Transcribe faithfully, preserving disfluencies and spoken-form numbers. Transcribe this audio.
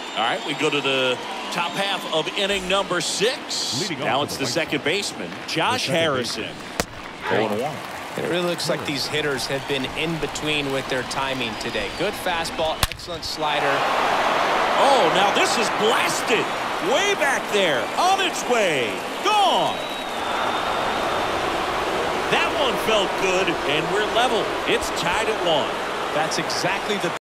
All right, we go to the top half of inning number six. Leading now off it's the the white second baseman, Josh second Harrison. baseman. oh and one. It really looks like these hitters have been in between with their timing today. Good fastball, excellent slider. Oh, now this is blasted. Way back there. On its way. Gone. That one felt good, and we're level. It's tied at one. That's exactly the